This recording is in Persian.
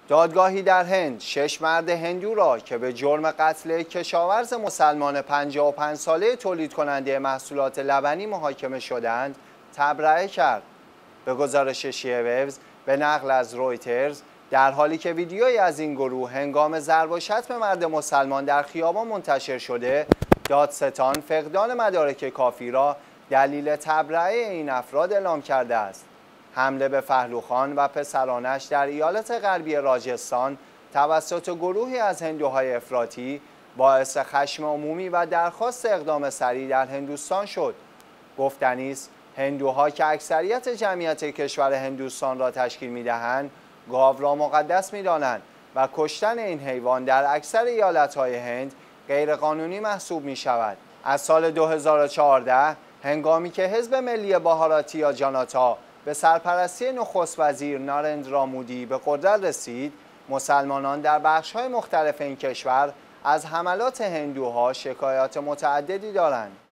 دادگاهی در هند 6 مرد هندو را که به جرم قتل کشاورز مسلمان 55 ساله تولید کننده محصولات لبنی محاکمه شدند تبرئه کرد. به گزارش شیووز به نقل از رویترز، در حالی که ویدیویی از این گروه هنگام ضرب و شتم مرد مسلمان در خیابان منتشر شده، دادستان فقدان مدارک کافی را دلیل تبرئه این افراد اعلام کرده است. حمله به پهلوخان و پسرانش در ایالت غربی راجستان توسط گروهی از هندوهای افراطی باعث خشم عمومی و درخواست اقدام سریع در هندوستان شد. گفتنی است هندوها که اکثریت جمعیت کشور هندوستان را تشکیل می‌دهند، گاو را مقدس می‌دانند و کشتن این حیوان در اکثر ایالت‌های هند غیرقانونی محسوب می‌شود. از سال 2014 هنگامی که حزب ملی بهاراتیا جاناتا به سرپرستی نخست وزیر نارندرا مودی به قدرت رسید، مسلمانان در بخش‌های مختلف این کشور از حملات هندوها شکایات متعددی دارند.